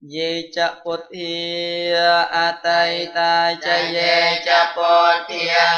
Ye cha put hiya atai ta cha ye cha put hiya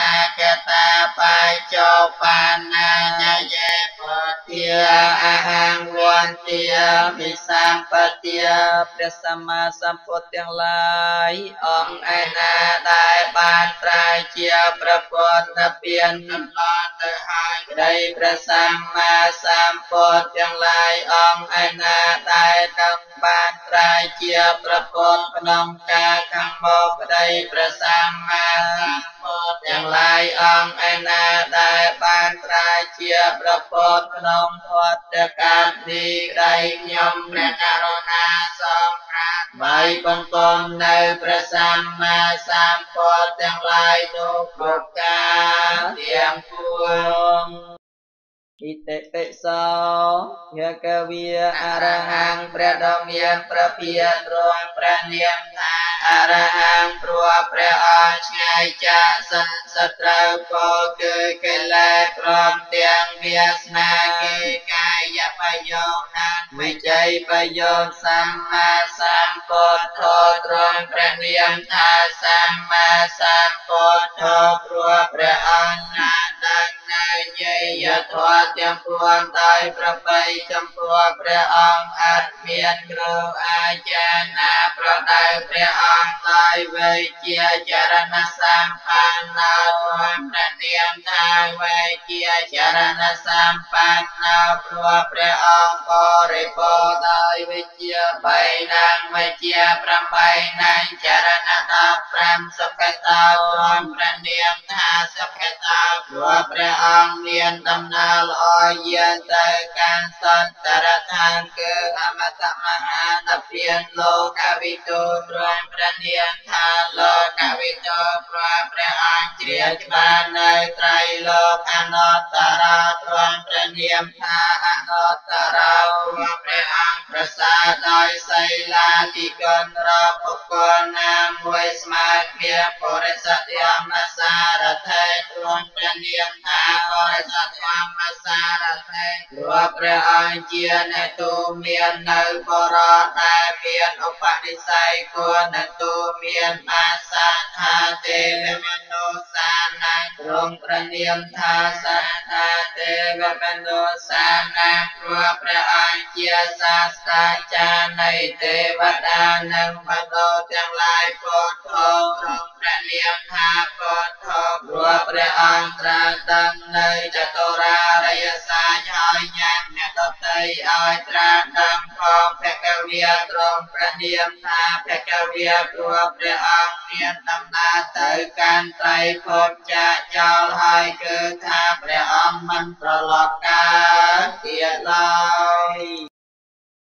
anakata pa cho pa na cha ye put hiya ahang luan tia mi sam pa tiaព្រះសម្មាសម្ពុទ្ធទាំងឡាយអង្គឯណាដែលបានត្រាយជាព្រះពុទ្ធនិព្វានកន្លងទៅហើយក្តីព្រះសម្មាសម្ពុទ្ធទាំងឡាយអង្គឯណាដែលនឹងបានត្រាយជាព្រះពុទ្ធក្នុងការខាងមកក្តីព្រះសម្មាសម្ពុទ្ធទាំងឡាយអង្គឯណាដែលបានត្រាយជាព្រះពុទ្ធក្នុងវត្តកាលនេះក្តីខ្ញុំព្រះករុណាសូមក្រាបថ្វាយបង្គំនៅព្រះសម្មាសម្ពុទ្ធទាំងឡាយនោះគ្រប់ការទាំងពួងဣតិពិសោយកវិអរហង្គព្រះដ៏មានព្រះភិក្ខទ្រង់ព្រះនាមថាអរហង្គព្រោះព្រះអង្គឆ្ងាយចាកសិនសត្រូវពោគឺកិលេសព្រមទាំងវាសនាគឺកាយប្រយោគនិងវិច័យប្រយោគសម្មាសម្ពុទ្ធទ្រង់ព្រះនាមថាសម្មាសម្ពុទ្ធព្រោះព្រះអង្គណាដឹងនៅជាយធម៌ទាំងពួងដោយប្របីចំពោះព្រះអង្គអត់មានគ្រូអាចារ្យណាប្រដៅព្រះអង្គដោយវិជ្ជាចរណសម្បណ្ណោព្រះនាមថាវិជ្ជាចរណសម្បណ្ណោព្រោះព្រះអង្គបរិបូរណ៍ដោយវិជ្ជា3និងវិជ្ជា8និងចរណ15សុខតោព្រះនាមថាសុខតោព្រោះព្រះអង្គមានដំណើរល្អយាងទៅកាន់សន្តរឋានគឺអមតមហានិព្វានលោកវិទូទ្រង់ព្រះនាមថាលោកវិទូព្រោះព្រះអង្គជ្រាបច្បាស់នៅត្រៃលោកអនត្តរោទ្រង់ព្រះនាមថាអនត្តរោព្រោះព្រះអង្គប្រសើរដោយសីលាធិគុណរកបុគ្គលណាមួយស្មើគ្នាបរិសទ្ធិមសារថេទ្រង់ព្រះនាមថាបរិសទ្ធិមសារថេព្រោះព្រះអង្គជាអ្នកទូមាននៅបរោដែលមានឧបនិស្ស័យគួរអ្នកទូមានបាសាថាទេវមនុស្សានាទ្រង់ព្រះនាមថាសាថាទេវមនុស្សានាព្រោះព្រះអង្គជាសាស្ត្រាចារ្យនៃទេវតានិងមនុស្សទាំងឡាយពុទ្ធទ្រង់ព្រះនាមថាពុទ្ធព្រោះព្រះអង្គត្រាស់ដឹងនៅចតុរារិយសាស្ត្រហើយញ៉ាំអ្នកដទៃឲ្យត្រាស់ដឹងផងភគវាទ្រង់ព្រះនាមថាភគវាព្រោះព្រះអង្គមានដំណើរទៅកាន់ត្រៃភពចាកចោលហើយគឺថាព្រះអង្គមិនត្រឡប់កើតទៀតឡើយ